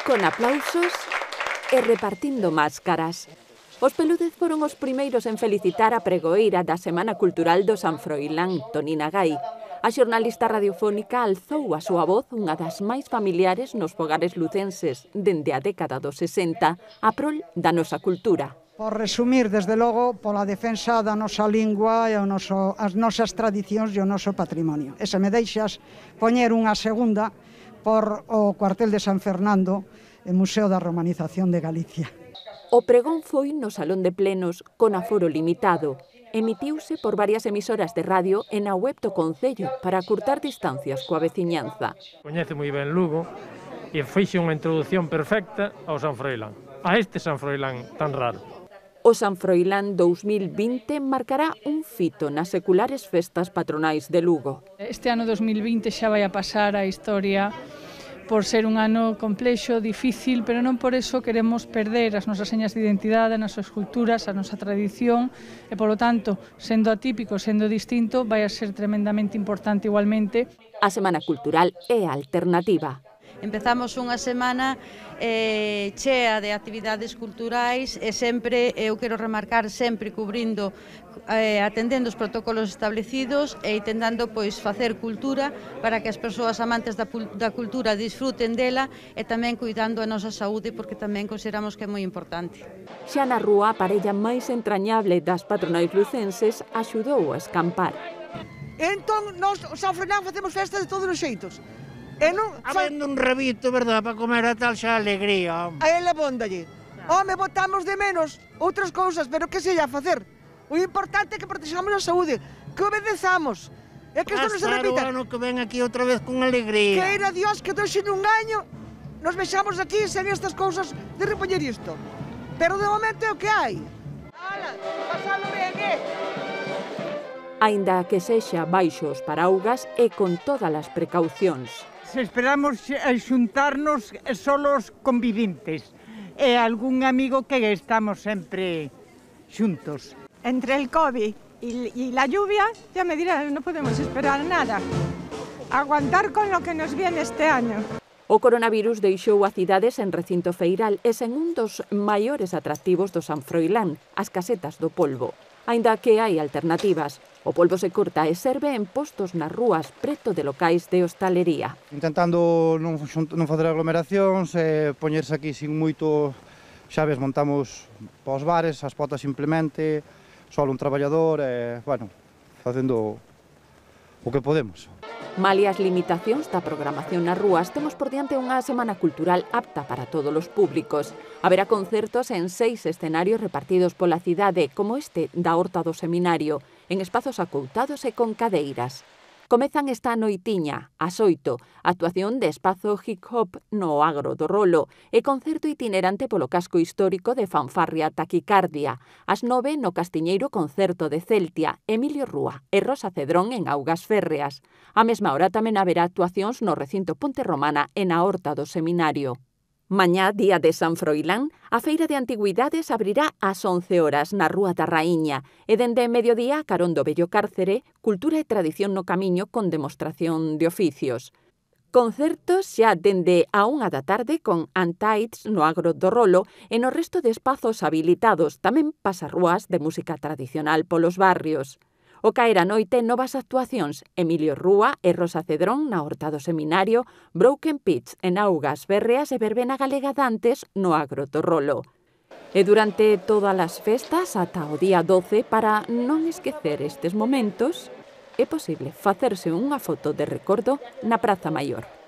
con aplausos e repartindo máscaras. Os Pelúdez foron os primeiros en felicitar a pregoeira da Semana Cultural do San Froilán, Tonina Gai. A xornalista radiofónica alzou a súa voz unha das máis familiares nos fogares lucenses dende a década dos 60 a prol da nosa cultura. Por resumir, desde logo, pola defensa da nosa lingua e as nosas tradicións e o noso patrimonio. E se me deixas poñer unha segunda por o cuartel de San Fernando e Museo da Romanización de Galicia. O pregón foi no Salón de Plenos con aforo limitado. Emitiuse por varias emisoras de radio e na web do Concello para acurtar distancias coa veciñanza. Coñece moi ben Lugo e feixe unha introdución perfecta ao San Froilán, a este San Froilán tan raro. O San Froilán 2020 marcará un fito nas seculares festas patronais de Lugo. Este ano 2020 xa vai a pasar a historia por ser un ano complexo, difícil, pero non por eso queremos perder as nosas señas de identidade, as nosas culturas, a nosa tradición, e, polo tanto, sendo atípico, sendo distinto, vai a ser tremendamente importante igualmente. A Semana Cultural é a alternativa. Empezamos unha semana chea de actividades culturais e sempre, eu quero remarcar, sempre cubrindo, atendendo os protocolos establecidos e intentando facer cultura para que as persoas amantes da cultura disfruten dela e tamén cuidando a nosa saúde, porque tamén consideramos que é moi importante. Xa na rúa, a parella máis entrañable das patronais lucenses axudou a escampar. Entón, nós, o San Froilán, facemos festa de todos os xeitos. E non habendo un rabito, verdad, para comer a tal xa alegría. A ela bóndalle. Home, botamos de menos outras cousas, pero que se lla facer? O importante é que protexamos a saúde, que obedezamos. E que isto non se repita. O ano que ven aquí outra vez con alegría. Queira Dios que doxe nun año nos vexamos aquí sen estas cousas de repoñer isto. Pero de momento é o que hai. Ala, pasalo ben, Aínda que sexa baixo os paraugas e con todas as precaucións. Esperamos xuntarnos solos convivintes e algún amigo que estamos sempre xuntos. Entre el COVID y la lluvia, ya me dirán, no podemos esperar nada. Aguantar con lo que nos viene este año. O coronavirus deixou a cidade sen recinto feiral e sen un dos maiores atractivos do San Froilán, as casetas do polvo. Aínda que hai alternativas, o polvo se corta e serve en postos nas rúas preto de locais de hostalería. Intentando non facer aglomeracións e poñerse aquí sin moito, xa ves, montamos pos bares, as potas simplemente, só un traballador e, bueno, facendo o que podemos. Malia as limitacións da programación nas rúas, temos por diante unha semana cultural apta para todos os públicos. Haberá concertos en 6 escenarios repartidos pola cidade, como este da Horta do Seminario, en espazos acoutados e con cadeiras. Comezan esta noitiña, ás 8, actuación de espazo hip-hop no Agro do Rolo e concerto itinerante polo casco histórico de Fanfarria Taquicardia. Ás 9, no Castiñeiro concerto de Celtia, Emilio Rúa e Rosa Cedrón en Augas Férreas. A mesma hora tamén haberá actuacións no recinto Ponte Romana e na Horta do Seminario. Mañá, día de San Froilán, a Feira de Antigüidades abrirá ás 11 horas na Rúa da Raíña e dende mediodía a carón do Bello Cárcere, cultura e tradición no camiño con demostración de oficios. Concertos xa dende a 1 da tarde con Antides no Agro do Rolo e no resto de espazos habilitados, tamén pasarrúas de música tradicional polos barrios. O caer a noite, novas actuacións, Emilio Rúa e Rosa Cedrón na Horta do Seminario, Broken Pitch en Augas Férreas e Verbena Galega Dantes no Agro do Rolo. E durante todas as festas, ata o día 12, para non esquecer estes momentos, é posible facerse unha foto de recordo na Praza Maior.